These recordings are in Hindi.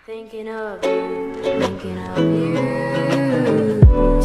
Thinking of you, thinking of you, thinking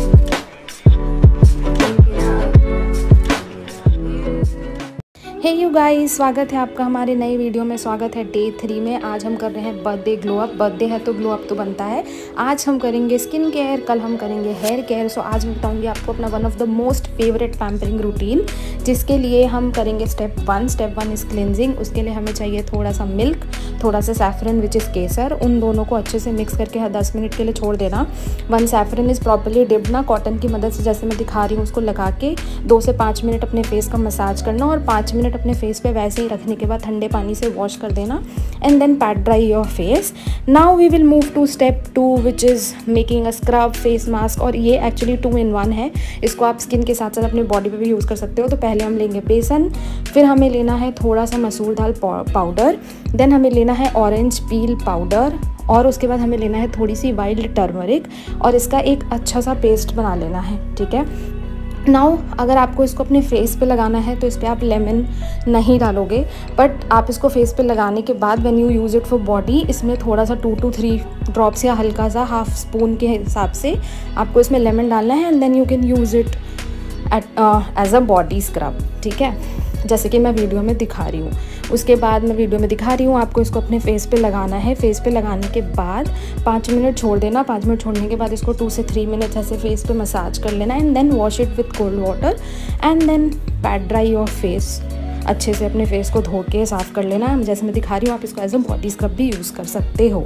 of you. Hey you guys, स्वागत है आपका हमारे नए वीडियो में। स्वागत है डे 3 में। आज हम कर रहे हैं बर्थडे ग्लो अप। बर्थडे है तो ग्लो अप तो बनता है। आज हम करेंगे स्किन केयर, कल हम करेंगे हेयर केयर। सो आज मैं बताऊंगी आपको अपना one of the most favourite pampering routine, जिसके लिए हम करेंगे स्टेप 1 इज़ क्लिनजिंग। उसके लिए हमें चाहिए थोड़ा सा मिल्क, थोड़ा सा सैफरन विच इज़ केसर। उन दोनों को अच्छे से मिक्स करके 10 मिनट के लिए छोड़ देना। One saffron is properly dipped ना, कॉटन की मदद से जैसे मैं दिखा रही हूँ उसको लगा के 2 से 5 मिनट अपने फेस का मसाज करना, और 5 मिनट अपने फेस पे वैसे ही रखने के बाद ठंडे पानी से वॉश कर देना and then pat dry your face. Now we will move to step 2 which is making a scrub face mask. और ये एक्चुअली 2 in 1 है। इसको आप स्किन के साथ साथ अपने बॉडी पे भी यूज़ कर सकते हो। तो पहले हम लेंगे बेसन, फिर हमें लेना है थोड़ा सा मसूर दाल पाउडर, देन हमें लेना है ऑरेंज पील पाउडर, और उसके बाद हमें लेना है थोड़ी सी वाइल्ड टर्मरिक, और इसका एक अच्छा सा पेस्ट बना लेना है। ठीक है। नाउ अगर आपको इसको अपने फेस पे लगाना है तो इस पर आप लेमन नहीं डालोगे, बट आप इसको फेस पे लगाने के बाद when you use it for body, इसमें थोड़ा सा 2 to 3 ड्रॉप्स या हल्का सा हाफ स्पून के हिसाब से आपको इसमें लेमन डालना है, and then you can use it as a body scrub. ठीक है, जैसे कि मैं वीडियो में दिखा रही हूँ। उसके बाद मैं वीडियो में दिखा रही हूँ आपको इसको अपने फेस पे लगाना है। फेस पे लगाने के बाद 5 मिनट छोड़ देना। 5 मिनट छोड़ने के बाद इसको 2 से 3 मिनट ऐसे फेस पे मसाज कर लेना, and then wash it with cold water, and then pat dry your face. अच्छे से अपने फेस को धो के साफ़ कर लेना। जैसे मैं दिखा रही हूँ आप इसको एज अ बॉडी स्क्रब भी यूज़ कर सकते हो।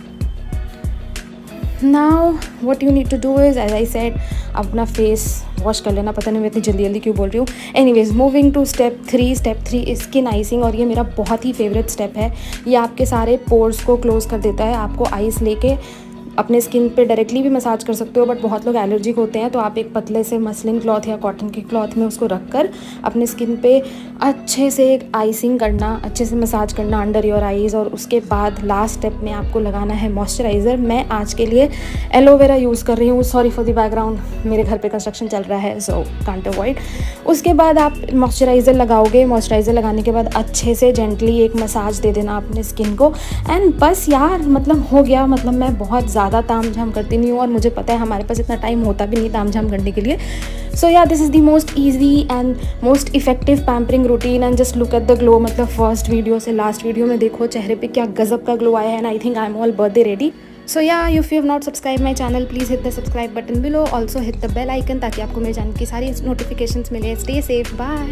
Now what you need to do is, as I said, अपना फेस वॉश कर लेना। पता नहीं मैं इतनी जल्दी क्यों बोल रही हूँ। Anyways, moving to step 3। Step 3 is skin icing, और ये मेरा बहुत ही फेवरेट स्टेप है। ये आपके सारे पोर्स को क्लोज़ कर देता है। आपको आइस लेके अपने स्किन पे डायरेक्टली भी मसाज कर सकते हो, बट बहुत लोग एलर्जिक होते हैं, तो आप एक पतले से मसलिन क्लॉथ या कॉटन के क्लॉथ में उसको रखकर अपने स्किन पे अच्छे से आइसिंग करना, अच्छे से मसाज करना अंडर योर आईज़। और उसके बाद लास्ट स्टेप में आपको लगाना है मॉइस्चराइज़र। मैं आज के लिए एलोवेरा यूज़ कर रही हूँ। सॉरी फॉर द बैकग्राउंड, मेरे घर पे कंस्ट्रक्शन चल रहा है, सो कांट अवॉइड। उसके बाद आप मॉइस्चराइज़र लगाओगे। मॉइस्चराइज़र लगाने के बाद अच्छे से जेंटली एक मसाज दे देना अपने स्किन को, एंड बस यार मतलब हो गया। मतलब मैं बहुत ज़्यादा ताम झाम करती नहीं हूँ, और मुझे पता है हमारे पास इतना टाइम होता भी नहीं ताम झाम करने के लिए। So yeah this is the most easy and most effective pampering routine, and just look at the glow. मतलब फर्स्ट वीडियो से लास्ट वीडियो में देखो चेहरे पे क्या गजब का ग्लो आया है, and I think I am all birthday ready. So yeah if you have not subscribe my channel, please hit the subscribe button below, also hit the bell icon, ताकि आपको मेरे चैनल की सारी नोटिफिकेशंस मिले। Stay safe, bye.